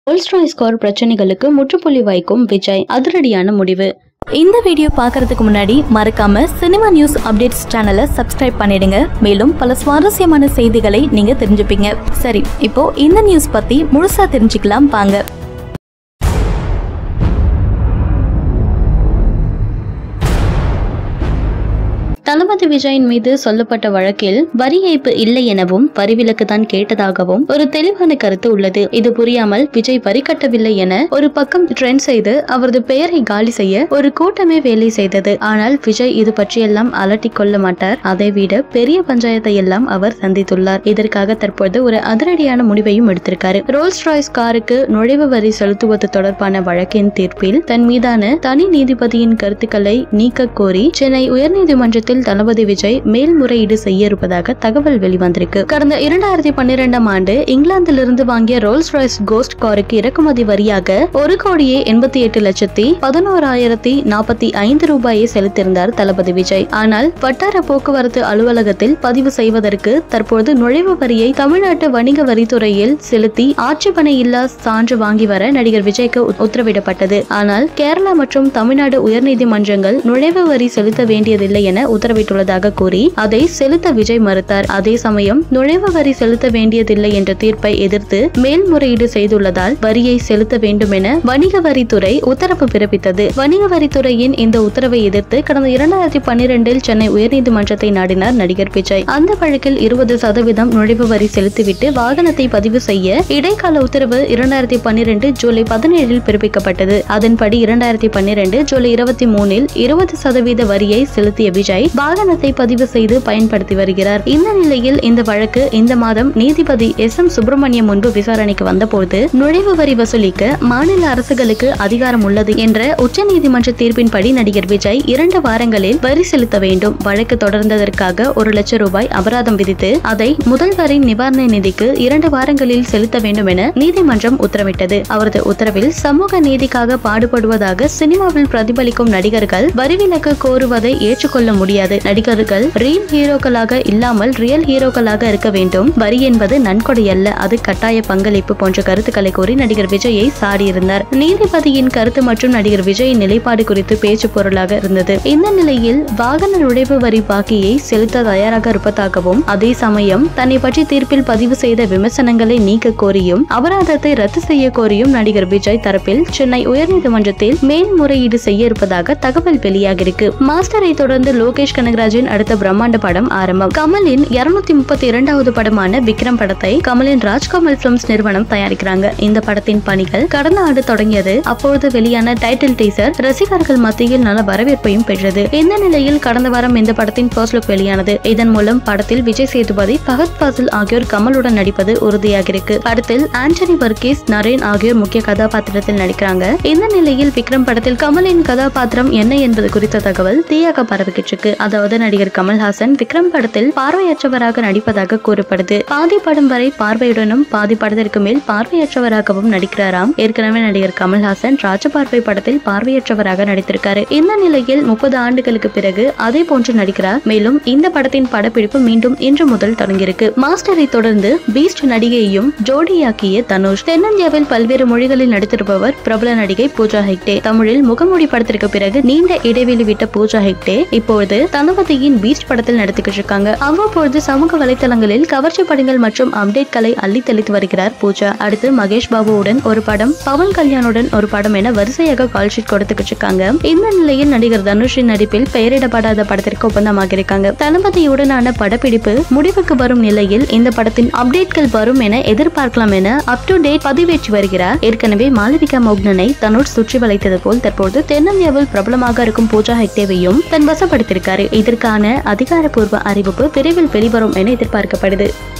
Rolls Royce car பிரச்சனைகளுக்கு முற்றுப்புள்ளி வைக்கும் விஜய் அதிரடியான முடிவு. இந்த வீடியோ பார்க்கறதுக்கு முன்னாடி மறக்காம சினிமா நியூஸ் அப்டேட்ஸ் சேனலை சப்ஸ்கிரைப் பண்ணிடுங்க. மேலும் பல சுவாரஸ்யமான செய்திகளை நீங்க தெரிஞ்சுப்பீங்க. சரி, இப்போ இந்த நியூஸ் பத்தி முழுசா தெரிஞ்சுக்கலாம் வாங்க. தளபதி விஜயின் மீது சொல்லப்பட்ட வழக்கில் வரி ஏய்ப்பு இல்லை எனவும் வரி விலக்கு தான் கேட்டதாகவும் ஒரு தெளிவான கருத்து உள்ளது. இது புரியாமல் விஜய் வரி கட்டவில்லை என ஒரு பக்கம் ட்ரெண்ட் செய்து அவரது பெயரை காலி செய்ய ஒரு கூட்டமே வேலை செய்தது. ஆனால் விஜய் இது பற்றியெல்லாம் அலட்டிக் கொள்ள மாட்டார். அதை விட பெரிய பஞ்சாயத்தை எல்லாம் அவர் சந்தித்துள்ளார். இதற்காக தற்போது ஒரு அதிரடியான முடிவையும் எடுத்திருக்காரு. ரோல்ஸ் ராய்ஸ் காருக்கு நுழைவு வரி செலுத்துவது தொடர்பான வழக்கின் தீர்ப்பில் தன் மீதான தனி நீதிபதியின் கருத்துக்களை நீக்க கோரி சென்னை உயர்நீதிமன்றத்தில் தளபதி விஜய் மேல்முறையீடு செய்ய இருப்பதாக தகவல் வெளிவந்திருக்கு. கடந்த 2012ஆம் ஆண்டு இங்கிலாந்திலிருந்து வாங்கிய ரோல்ஸ் ராய்ஸ் கோஸ்ட் காருக்கு இறக்குமதி வரியாக 1,88,11,045 ரூபாயை செலுத்தியிருந்தார் தளபதி விஜய். ஆனால் வட்டார போக்குவரத்து அலுவலகத்தில் பதிவு செய்வதற்கு தற்போது நுழைவு வரியை தமிழ்நாட்டு வணிக வரித்துறையில் செலுத்தி ஆட்சேபனை இல்லா சான்று வாங்கி வர நடிகர் விஜய்க்கு உத்தரவிடப்பட்டது. ஆனால் கேரளா மற்றும் தமிழ்நாடு உயர்நீதிமன்றங்கள் நுழைவு வரி செலுத்த வேண்டியதில்லை என உத்தரவிட்டுள்ளதாக கூறி அதை செலுத்த விஜய் மறுத்தார். அதே சமயம் நுழைவு வரி செலுத்த வேண்டியதில்லை என்ற தீர்ப்பை எதிர்த்து மேல்முறையீடு செய்துள்ளதால் வரியை செலுத்த வேண்டும் என வணிக வரித்துறை உத்தரவு பிறப்பித்தது. வணிக வரித்துறையின் இந்த உத்தரவை எதிர்த்து கடந்த 2012இல் சென்னை உயர்நீதிமன்றத்தை நாடினார் நடிகர் விஜய். அந்த வழக்கில் 20% நுழைவு வரி செலுத்திவிட்டு வாகனத்தை பதிவு செய்ய இடைக்கால உத்தரவு 2012 ஜூலை 17இல் பிறப்பிக்கப்பட்டது. அதன்படி 2012 ஜூலை 23இல் 20% வரியை செலுத்திய விஜய் வாகனத்தை பதிவு செய்து பயன்படுத்தி வருகிறார். இந்த நிலையில் இந்த வழக்கு இந்த மாதம் நீதிபதி S.M. சுப்பிரமணியம் முன்பு விசாரணைக்கு வந்தபோது நுழைவு வரி வசூலிக்க மாநில அரசுகளுக்கு அதிகாரம் உள்ளது என்ற உச்சநீதிமன்ற தீர்ப்பின்படி நடிகர் விஜய் 2 வாரங்களில் வரி செலுத்த வேண்டும். வழக்கு தொடர்ந்ததற்காக 1 லட்சம் ரூபாய் அபராதம் விதித்து அதை முதல்வரின் நிவாரண நிதிக்கு 2 வாரங்களில் செலுத்த வேண்டும் என நீதிமன்றம் உத்தரவிட்டது. அவரது உத்தரவில் சமூக நீதிக்காக பாடுபடுவதாக சினிமாவில் பிரதிபலிக்கும் நடிகர்கள் வரிவிலக்கு கோருவதை ஏற்றுக்கொள்ள முடியாது. நடிகர்கள் ரியல் ஹீரோக்களாக இல்லாமல் ரியல் ஹீரோக்களாக இருக்க வேண்டும். வரி என்பது நன்கொடை அல்ல, அது கட்டாய பங்களிப்பு போன்ற கருத்துக்களை கூறி நடிகர் விஜயை சாடியிருந்தார். நீதிபதியின் கருத்து மற்றும் நடிகர் விஜயின் நிலைப்பாடு குறித்து பேச்சு பொருளாக இருந்தது. இந்த நிலையில் வாகன நுழைவு வரி பாக்கியை செலுத்த தயாராக இருப்பதாகவும் அதே சமயம் தன்னை பற்றி தீர்ப்பில் பதிவு செய்த விமர்சனங்களை நீக்க கோரியும் அபராதத்தை ரத்து செய்ய கோரியும் நடிகர் விஜய் தரப்பில் சென்னை உயர்நீதிமன்றத்தில் மேல்முறையீடு செய்ய இருப்பதாக தகவல் வெளியாகிருக்கு. மாஸ்டரை தொடர்ந்து லோகேஷ் கனகராஜின் அடுத்த பிரம்மாண்ட படம் ஆரம்பம். கமலின் 232வது படமான விக்ரம் படத்தை கமலின் ராஜ்கமல் பிலிம்ஸ் நிறுவனம் தயாரிக்கிறாங்க. இந்த படத்தின் பணிகள் கடந்த ஆண்டு தொடங்கியது. அப்பொழுது வெளியான டைட்டில் டீசர் ரசிகர்கள் மத்தியில் நல்ல வரவேற்பையும் பெற்றது. இந்த நிலையில் கடந்த வாரம் இந்த படத்தின் ஃபர்ஸ்ட் லுக் வெளியானது. இதன் மூலம் படத்தில் விஜய் சேதுபதி, ஃபஹத் ஃபாசில் ஆகியோர் கமலுடன் நடிப்பது உறுதியாகிருக்கு. படத்தில் ஆண்டனி வர்கீஸ், நரேன் ஆகியோர் முக்கிய கதாபாத்திரத்தில் நடிக்கிறாங்க. இந்த நிலையில் விக்ரம் படத்தில் கமலின் கதாபாத்திரம் என்ன என்பது குறித்த தகவல் தீயாக பரவிக்கிட்டு இருக்கு. அதாவது நடிகர் கமல்ஹாசன் விக்ரம் படத்தில் பார்வையற்றவராக நடிப்பதாக கூறப்படுது. பாதி படம் வரை பார்வையுடனும் பாதி படத்திற்கு மேல் பார்வையற்றவராகவும் நடிக்கிறாராம். ஏற்கனவே நடிகர் கமல்ஹாசன் ராஜபார்வை படத்தில் பார்வையற்றவராக நடித்திருக்காரு. இந்த நிலையில் 30 ஆண்டுகளுக்கு பிறகு அதே போன்று நடிக்கிறார். மேலும் இந்த படத்தின் படப்பிடிப்பு மீண்டும் இன்று முதல் தொடங்கியிருக்கு. மாஸ்டரை தொடர்ந்து பீஸ்ட் நடிகையையும் ஜோடியாக்கிய தனுஷ். தென்னிந்தியாவில் பல்வேறு மொழிகளில் நடித்திருப்பவர் பிரபல நடிகை பூஜா ஹெக்டே. தமிழில் முகமூடி படத்திற்கு பிறகு நீண்ட இடைவெளி விட்ட பூஜா ஹெக்டே இப்பொழுது தளபதியின் பீஸ்ட் படத்தில் நடித்துக்கிட்டு இருக்காங்க. அவ்வப்பொழுது சமூக வலைதளங்களில் கவர்ச்சி படங்கள் மற்றும் அப்டேட்களை அள்ளி தெளித்து வருகிறார் பூஜா. அடுத்து மகேஷ் பாபுவுடன் ஒரு படம், பவன் கல்யாணுடன் ஒரு படம் என வரிசையாக கால் ஷீட் கொடுத்துக்கிட்டு இருக்காங்க. இந்த நிலையில் நடிகர் தனுஷின் நடிப்பில் பெயரிடப்படாத படத்திற்கு ஒப்பந்தமாக இருக்காங்க. தளபதியுடனான படப்பிடிப்பு முடிவுக்கு வரும் நிலையில் இந்த படத்தின் அப்டேட்கள் வரும் என எதிர்பார்க்கலாம் என அப் டு டேட் பதிவேற்றி வருகிறார். ஏற்கனவே மாளவிகா மோகனனை தனுஷ் சுற்றி வளைத்தது போல் தற்போது தென்னிந்தியாவில் பிரபலமாக இருக்கும் பூஜா ஹெக்டேவையும் தன் வசப்படுத்தியிருக்காரு. இதற்கான அதிகாரப்பூர்வ அறிவிப்பு விரைவில் வெளிவரும் என எதிர்பார்க்கப்படுது.